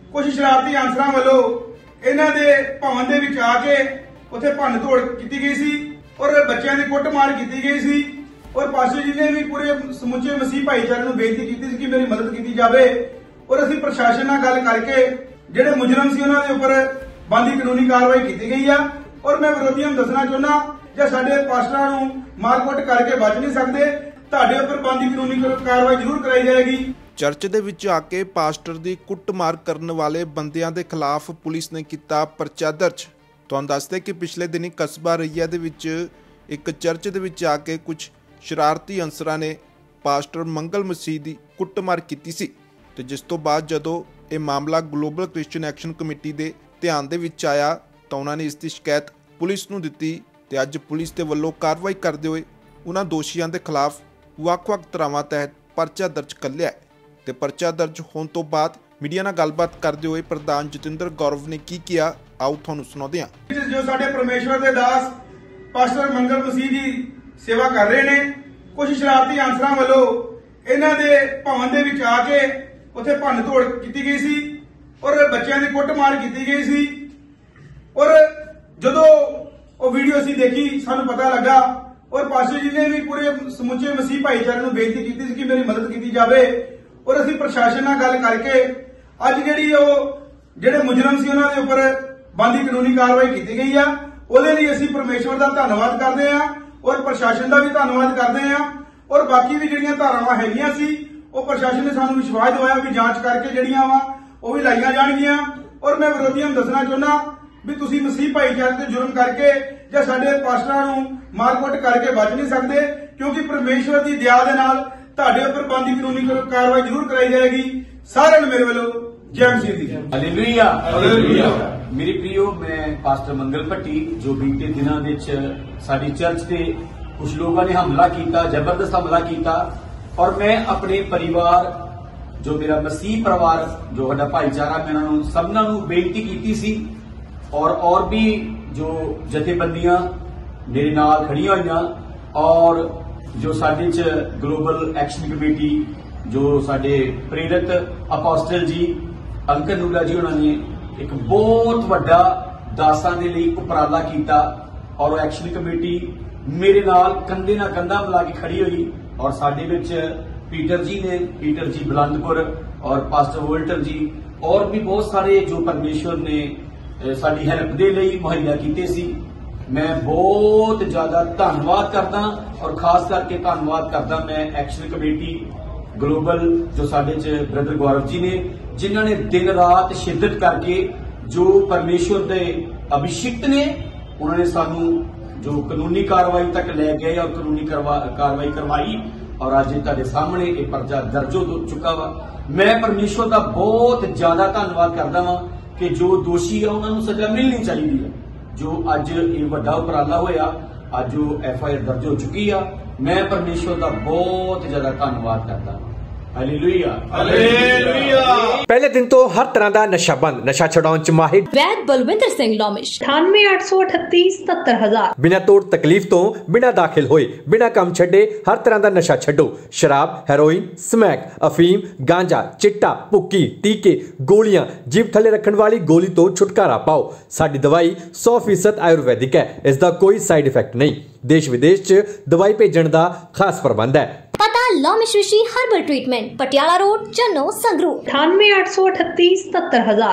कुछ शरारती अनसरां वालों इन्हां दे भवन दे विच आके उत्थे भन्न तोड़ की गई सी और बच्चों की कुटमार की गई सी और पास्टर जी ने भी पूरे समुचे मसीह भाईचारे नूं बेनती की कि मेरी मदद की जाए और असीं प्रशासन नाल गल करके जिहड़े मुजरम सी उन्हां दे उपर बनदी कानूनी कार्रवाई की गई है और मैं विरोधियों नूं दसना चाहुंदा जे साडे पास्टरां नूं मारकुट करके बच नहीं सकते तुहाडे उपर बनदी कानूनी कार्रवाई जरूर कराई जाएगी। चर्च दे विच आके पास्टर दी कुੱਟਮਾਰ ਕਰਨ वाले बंदियां दे खिलाफ पुलिस ने किया परचा दर्ज। तुहानूं दसदे कि पिछले दिनी कस्बा रईया दे विच एक चर्च दे विच आके कुछ शरारती अंसरां ने पास्टर मंगल मसीह की कुੱਟਮਾਰ की सी ते जिस तो बाद जदों ये मामला ग्लोबल क्रिश्चियन एक्शन कमेटी के ध्यान दे विच आया तो उन्होंने इसकी शिकायत पुलिस नूं दित्ती ते अज पुलिस दे वल्लों कार्रवाई करते हुए उन्हां दोषियों के खिलाफ ਵੱਖ-ਵੱਖ ਧਾਰਾਵਾਂ तहत परचा दर्ज कर लिया है ते परचा दर्ज होने तो बाद मीडिया नाल गलबात करते हुए प्रधान जतिंदर गौरव ने की किया, आओ तुहानूं सुणाउंदे हां। जो साडे परमेश्वर दे दास पास्टर मंगल मसीह जी सेवा कर रहे ने कुछ शरारती अनसरां वालों इन्हां दे भवन दे विच आके उत्थे भन्न तोड़ की गई सी और बच्चों की कुੱਟਮਾਰ की गई सी और जदों वो वीडियो असीं देखी सानूं पता लगा और पास्टर जी ने भी पूरे समुचे मसीह भाईचारे नूं बेनती की कि मेरी मदद की जाए और असीं प्रशासन नाल गल करके अज जिहड़े मुजरम सी उन्हां दे उपर बनदी कानूनी कार्रवाई की गई है ਉਹਦੇ ਲਈ ਅਸੀਂ परमेश्वर ਦਾ ਧੰਨਵਾਦ ਕਰਦੇ ਹਾਂ और प्रशासन ਦਾ भी ਧੰਨਵਾਦ ਕਰਦੇ ਹਾਂ और बाकी भी ਜਿਹੜੀਆਂ ਧਾਰਾਵਾਂ ਹੈਗੀਆਂ ਸੀ ਉਹ प्रशासन ने ਸਾਨੂੰ ਵਿਸ਼ਵਾਸ ਦਿਵਾਇਆ ਵੀ ਜਾਂਚ ਕਰਕੇ ਜਿਹੜੀਆਂ ਵਾ ਉਹ ਵੀ ਲਾਈਆਂ ਜਾਣਗੀਆਂ और मैं ਵਿਰੋਧੀਆਂ ਨੂੰ ਦੱਸਣਾ ਚਾਹੁੰਦਾ ਵੀ ਤੁਸੀਂ ਮਸੀਹ ਭਾਈਚਾਰੇ ਤੇ ਜ਼ੁਲਮ ਕਰਕੇ ਜਾਂ ਸਾਡੇ ਪਾਸਟਰਾਂ ਨੂੰ ਮਾਰਕੁੱਟ ਕਰਕੇ ਬਚ ਨਹੀਂ ਸਕਦੇ ਕਿਉਂਕਿ परमेश्वर ਦੀ ਦਇਆ ਦੇ ਨਾਲ ਤੁਹਾਡੇ ਉੱਪਰ ਬਣਦੀ ਕਾਨੂੰਨੀ कार्रवाई ਜ਼ਰੂਰ कराई जाएगी। साਰਿਆਂ ਨੂੰ ਮੇਰੇ ਵੱਲੋਂ जय मसीह दी। Hallelujah hallelujah. मेरे प्रियो, मैं पास्टर मंगल भट्टी जो बीते दिनों विच साडी चर्च ते कुछ लोगों ने हमला किया, जबरदस्त हमला किया और मैं अपने परिवार जो मेरा मसीह परिवार जो साडा भाईचारा मैं उन्होंने सबना नूं बेनती की सी और भी जो जथेबंदियां मेरे नाल खड़ियां होईयां और जो साडे च ग्लोबल एक्शन कमेटी जो साडे प्रेरित अपोस्टल जी अंकल नूला जी उन्होंने एक बहुत वड्डा दासां दे लई उपराला कीता और एक्शन कमेटी मेरे नाल कंधे नाल कंधा मिला के खड़ी हुई और साडे विच पीटर जी बुलंदपुर और पास्टर वोल्टर जी और भी बहुत सारे जो परमेश्वर ने साडी हेल्प दे लई मुहैया कीते सी। मैं बहुत ज्यादा धन्नवाद करदा और खास करके धन्नवाद करदा मैं एक्शन कमेटी ग्लोबल जो साडे च ब्रदर गौरव जी ने जिन्हों ने दिन रात शिद्दत करके जो परमेश्वर के अभिषिक्त ने उन्होंने सानू जो कानूनी कार्रवाई तक ले गए और कानूनी कार्रवाई करवाई और अज तुहाडे सामने ये परचा दर्ज हो चुका वा। मैं परमेश्वर का बहुत ज्यादा धन्नवाद करदा वां कि जो दोषी है उन्होंने सजा मिलनी चाहिए है। जो अज ये वड्डा उपराला होया अज जो FIR दर्ज हो चुकी है, मैं परमेश्वर का बहुत ज्यादा धन्नवाद करता हूं। Hallelujah hallelujah. पहले दिन तो हर तरह का नशा बंद, नशा छुड़ाउण च माहिर वैद बलविंदर सिंह लोमिश 9883877000। बिना तोड़ तकलीफ तो बिना दाखिल होए बिना काम छड्डे हर तरह का नशा छड्डो। शराब, हेरोइन, स्मैक, अफीम, गांजा, चिट्टा, भुक्की, टीके, गोलियां, जीभ थले रखने वाली गोली तो छुटकारा पाओ। साडी दवाई 100% आयुर्वैदिक है, इसका कोई साइड इफेक्ट नहीं। देश विदेश च दवाई भेजण दा खास प्रबंध है। पता Lomish Rishi herbal treatment, Patiala road, Channo, Sangrur. 9883877000।